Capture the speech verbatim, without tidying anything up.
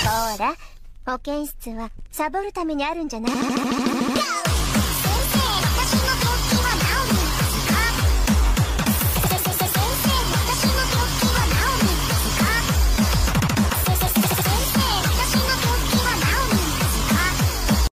ほら、保健室はサボるためにあるんじゃない？